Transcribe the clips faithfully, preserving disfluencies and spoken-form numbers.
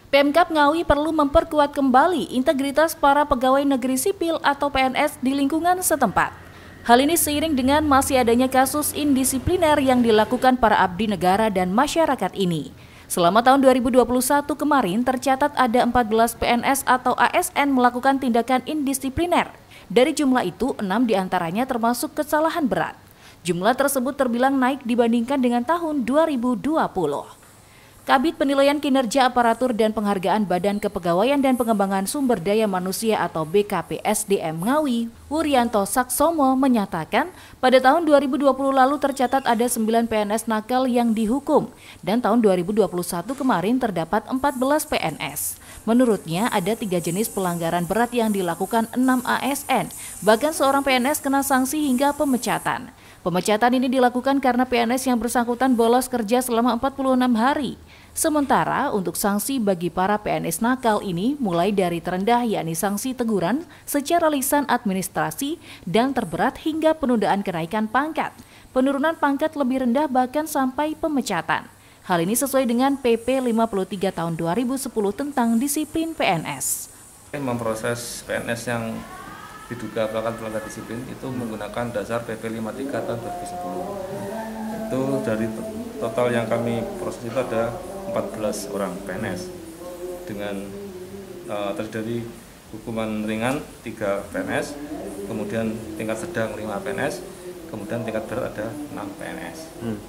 Pemkab Ngawi perlu memperkuat kembali integritas para pegawai negeri sipil atau P N S di lingkungan setempat. Hal ini seiring dengan masih adanya kasus indisipliner yang dilakukan para abdi negara dan masyarakat ini. Selama tahun dua ribu dua puluh satu kemarin tercatat ada empat belas P N S atau A S N melakukan tindakan indisipliner. Dari jumlah itu, enam diantaranya termasuk kesalahan berat. Jumlah tersebut terbilang naik dibandingkan dengan tahun dua ribu dua puluh. Kabid Penilaian Kinerja Aparatur dan Penghargaan Badan Kepegawaian dan Pengembangan Sumber Daya Manusia atau B K P S D M Ngawi, Wuryanto Saksomo menyatakan pada tahun dua ribu dua puluh lalu tercatat ada sembilan P N S nakal yang dihukum dan tahun dua ribu dua puluh satu kemarin terdapat empat belas P N S. Menurutnya ada tiga jenis pelanggaran berat yang dilakukan enam A S N, bahkan seorang P N S kena sanksi hingga pemecatan. Pemecatan ini dilakukan karena P N S yang bersangkutan bolos kerja selama empat puluh enam hari. Sementara untuk sanksi bagi para P N S nakal ini mulai dari terendah yakni sanksi teguran secara lisan administrasi dan terberat hingga penundaan kenaikan pangkat. Penurunan pangkat lebih rendah bahkan sampai pemecatan. Hal ini sesuai dengan P P lima puluh tiga tahun dua ribu sepuluh tentang disiplin P N S. Memproses P N S yang diduga melakukan pelanggaran disiplin itu menggunakan dasar P P lima puluh tiga tahun dua ribu sepuluh. Itu dari total yang kami proses itu ada empat belas orang P N S dengan uh, terdiri hukuman ringan tiga P N S, kemudian tingkat sedang lima P N S, kemudian tingkat berat ada enam P N S. Hmm.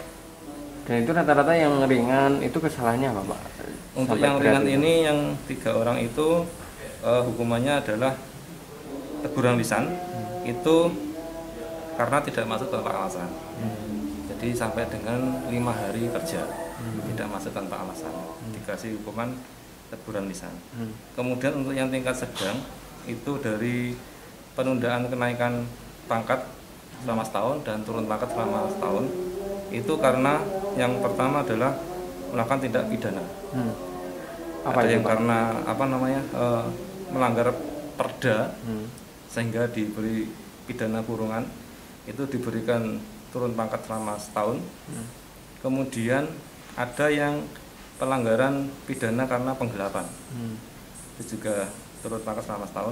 Dan itu rata-rata yang ringan itu kesalahannya apa, Pak? Untuk Sampai yang ringan itu? Ini yang tiga orang itu uh, hukumannya adalah teguran lisan, hmm. itu karena tidak masuk tanpa alasan. Hmm. Jadi sampai dengan lima hari kerja hmm. tidak masuk tanpa alasan, hmm. dikasih hukuman teguran lisan. Hmm. Kemudian untuk yang tingkat sedang itu dari penundaan kenaikan pangkat selama setahun dan turun pangkat selama setahun. Itu karena yang pertama adalah melakukan tindak pidana. Hmm. Apa Ada yang Pak? karena apa namanya e, melanggar perda hmm. sehingga diberi pidana kurungan, itu diberikan turun pangkat selama setahun. Hmm. Kemudian ada yang pelanggaran pidana karena penggelapan, hmm. itu juga turun pangkat selama setahun.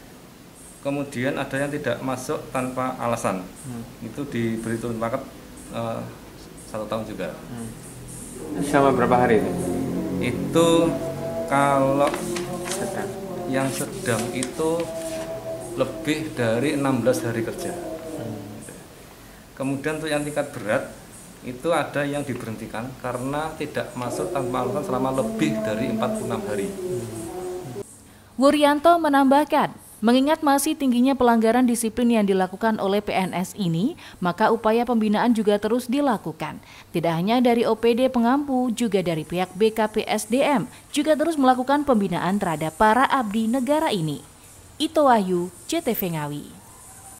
Kemudian ada yang tidak masuk tanpa alasan, hmm. itu diberi turun pangkat uh, satu tahun juga. Hmm. Selama berapa hari itu? Itu kalau sedang. yang sedang itu lebih dari enam belas hari kerja. Kemudian untuk yang tingkat berat itu ada yang diberhentikan karena tidak masuk tanpa alasan selama lebih dari empat puluh enam hari. Wuryanto menambahkan, mengingat masih tingginya pelanggaran disiplin yang dilakukan oleh P N S ini, maka upaya pembinaan juga terus dilakukan. Tidak hanya dari O P D pengampu, juga dari pihak B K P S D M juga terus melakukan pembinaan terhadap para abdi negara ini. Ito Wahyu, C T V Ngawi.